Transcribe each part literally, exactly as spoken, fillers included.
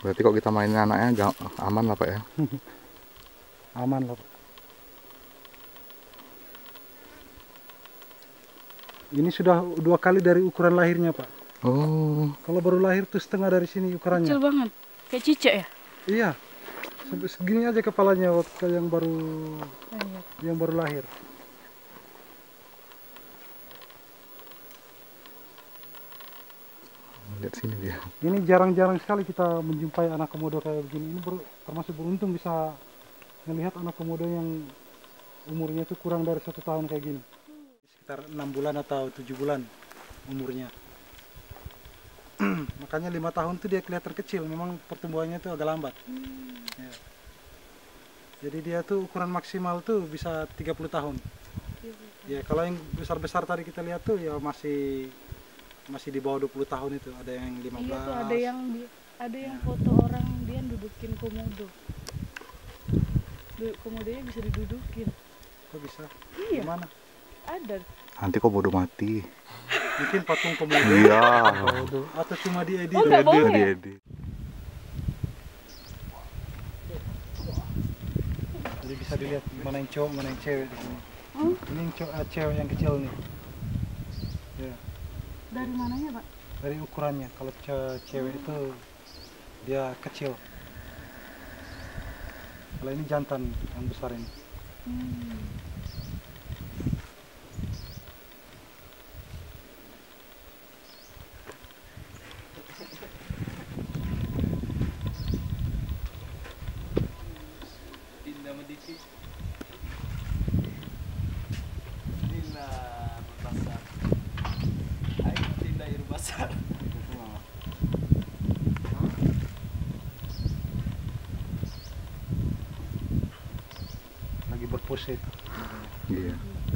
Berarti kok kita mainin anaknya aman lah Pak ya? Aman lah Pak. Ini sudah dua kali dari ukuran lahirnya Pak. Oh. Kalau baru lahir tuh setengah dari sini ukurannya. Kecil banget, kayak cicak ya? Iya, segini aja kepalanya waktu yang baru Banyak. yang baru lahir. Lihat sini dia. Ini jarang-jarang sekali kita menjumpai anak komodo kayak begini. Ini ber, termasuk beruntung bisa melihat anak komodo yang umurnya itu kurang dari satu tahun kayak gini. Sekitar enam bulan atau tujuh bulan umurnya. Makanya lima tahun itu dia kelihatan kecil. Memang pertumbuhannya itu agak lambat. Hmm. Ya. Jadi dia tuh ukuran maksimal tuh bisa tiga puluh tahun. Ya kalau yang besar-besar tadi kita lihat tuh ya masih masih di bawah dua puluh tahun itu, ada yang lima belas. Iya tuh ada yang ada yang foto orang dia dudukin komodo. Komodonya bisa didudukin. Kok bisa? Iya. Gimana? Ada. Nanti komodo mati. Mungkin patung komodo. Iya. Komodo. Atau cuma diedit. Oh, nggak boleh. Diedit. Jadi bisa dilihat mana yang cowok, mana yang cewek di sini. Hmm? Ini yang cowok, cewek yang kecil nih. Ya. Dari mananya Pak? Dari ukurannya. Kalau cewek itu dia kecil. Kalau ini jantan yang besar ini. Hmm. Tinda medisi. Tinda berbasar. Ayo tinda air basar. Lagi berpose itu. Iya.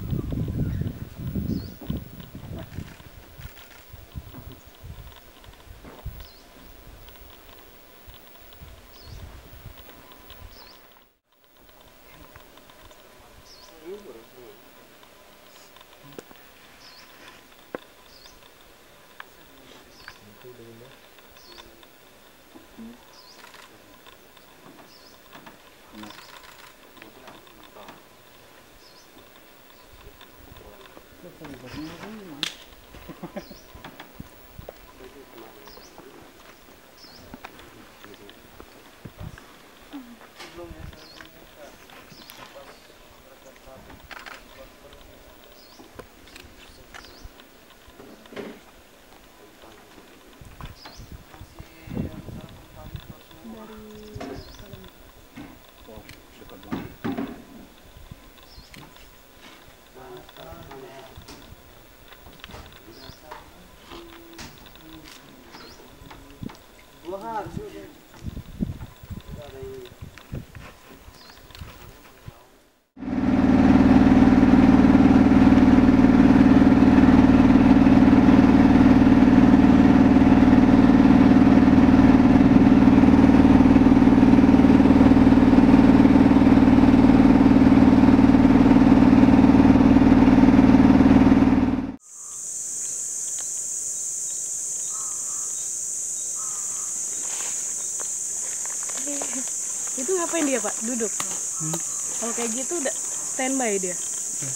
Itu ngapain dia Pak? Duduk? Hmm. Kalau kayak gitu udah standby dia? Ya.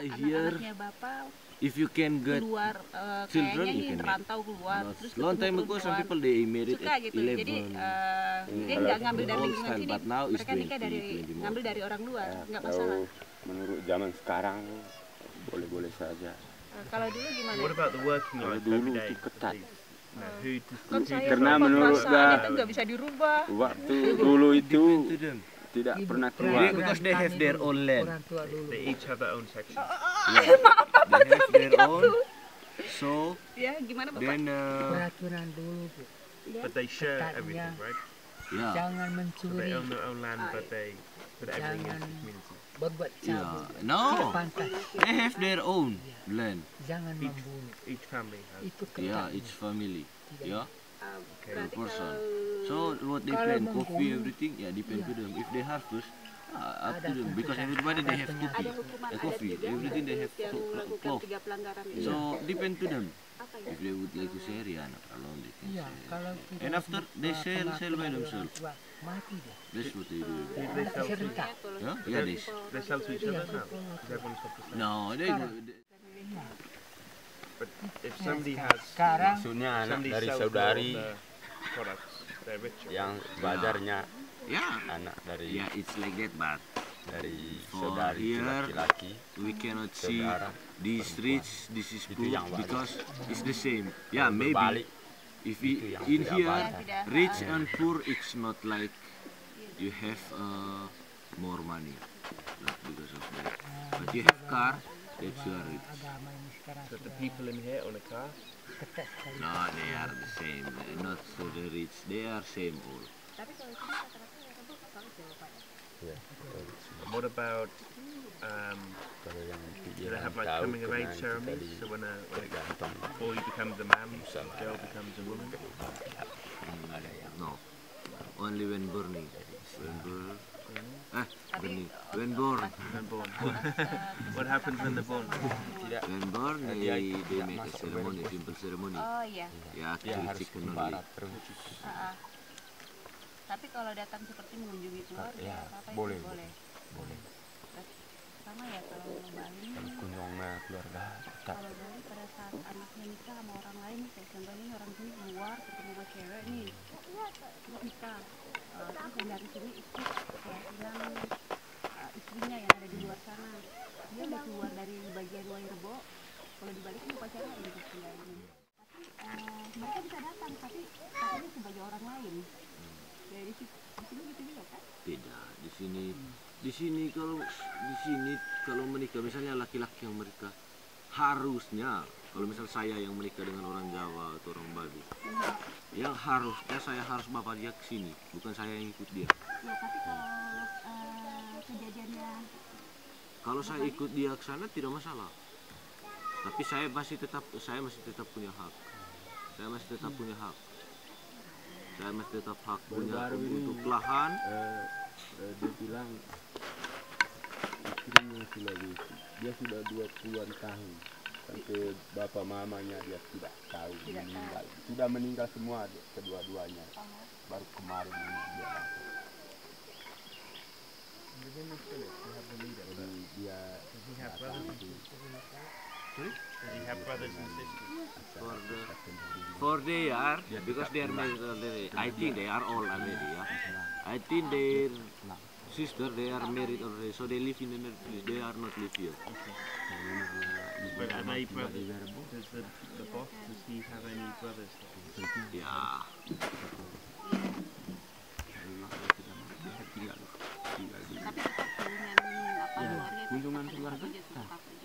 here, anak-anaknya bapak if you can get keluar eh, children, kayaknya you ini can rantau keluar not- terus long ketemu time ago, some perempuan. people they married Suka at gitu. eleven. Jadi eh, dia nggak ngambil dari Old lingkungan style, sini. but now it's Mereka nikah dari twenty, twenty more. ngambil dari orang luar, Ya, nggak kalau masalah. menurut zaman sekarang boleh-boleh saja. Eh, kalau dulu gimana? What about the working Kalau life dulu every day? itu ketat. You know, who does, Kan who saya Karena lupa menurut perasaannya gua- tuh nggak bisa dirubah. Waktu dulu itu Depend to them. tidak pernah They- keluar. because they have their own land. Orang tua dulu. they each have their own section? Yeah. They have their own. So Ya, gimana Bapak? then uh, Peraturan dulu, Bu. But they share Ketatnya. everything, right? yeah, Jangan So mencuri, they own their own land, but they put everything into the Jangan- community. berbuat yeah. cabul. No, Pantas. they have their own land. Jangan Each, membunuh. each family has. Itu Yeah, ketat. each family. Yeah. Ah, Okay. berarti person. kalau So what they Kalau plant, coffee, membunuh, everything, yeah, depend to them. If they harvest, uh, up Ada to them. Because tuntutan, everybody they ada have penyakit. ada cookie, hukuman uh, adat coffee, juga everything they have yang clo- melakukan cloth. tiga pelanggaran itu. So depend to them. Apa ya? If they would like to share, yeah, no problem. They can Iya, share. kalau tidak And after they uh, sell, pengakuan sell by dari orang themselves. tua, mati dia. That's what they do. Who do they Mati sell to? serentak. Yeah, yeah, they. They sell to each Iya, other now. betul. Because everyone's got the same. No, they do. they- But if somebody has, Sekarang Maksudnya anak somebody dari sells saudari all the products, they're richer. yang badarnya Yeah, anak dari yeah, it's like that, but dari For saudari itu here, laki-laki. we cannot see Saudara, these perempuan. rich, this is Itu poor yang bagus. because it's the same. Yeah, maybe Berbalik. if itu we, yang in tidak here bagus. Tidak, rich ah, and poor, it's not like you have uh, more money, not because of that. But you have car, that's you are rich. agama ini sekarang So the sudah people in here own a car. ketat sekali. No, they are the same. They're not so the rich. They are same all. Tapi kalau sini rata-rata ya Bapak kalau Jawa Pak. Ya, And what about um, kalau yang do they pikiran have like tahu coming of age kena ceremonies? kita So when a, when a digantung boy becomes a man, a girl becomes a woman. ada yang No, only when burning. When burn, eh, burning. When born, When born. What happens when they're born? tidak when born, Dia they, they tidak make a masuk ceremony, baru. simple ceremony. Oh iya. Yeah, dia kill harus chicken ke only. barat terus. Ah, ah. Tapi kalau datang seperti mengunjungi keluarga Ya, apa apa boleh, itu boleh. Boleh. Sama ya kalau Bali. Kalau kunjungnya keluarga tetap Kalau Bali pada saat anaknya nikah sama orang lain, kayak contohnya nih orang sini keluar ketemu sama cewek nih, terus nikah. Eh, terus yang dari sini ikut keyakinan eh, istrinya yang ada di luar sana. Dia udah keluar dari bagian Wairebo. Kalau di Bali kan upacara ini tinggal ini. Tapi eh, mereka bisa datang, tapi katanya sebagai orang lain. Dari situ, di sini gitu juga kan? Tidak. Di sini, di sini kalau di sini kalau menikah, misalnya laki-laki yang menikah, harusnya kalau misal saya yang menikah dengan orang Jawa atau orang Bali, yang harusnya saya harus bawa dia ke sini, bukan saya yang ikut dia. Ya, tapi kalau eh, kejadiannya Kalau saya ikut dia ke sana tidak masalah. Tapi saya masih tetap saya masih tetap punya hak. Saya masih tetap punya hak. Saya masih tetap hak punya Baru-baru ini- untuk lahan. eh, eh, dia bilang istrinya Sulawesi dia sudah dua puluhan tahun sampai bapak mamanya dia tidak tahu Tidak meninggal sudah meninggal semua dia, kedua-duanya baru kemarin ini dia datang. Within this village, you have the leader. Jadi dia Does he have datang brothers? itu Does he have brothers and sisters? For the for they are because they are married already. I think they are all already. Yeah. I think their sister they are married already, so they live in another place. They are not live here. But are they brothers? Does the, the boss, does he have any brothers? Yeah. tapi tetap kunjungan apa keluarga itu kunjungan tetap keluarga aja tetap.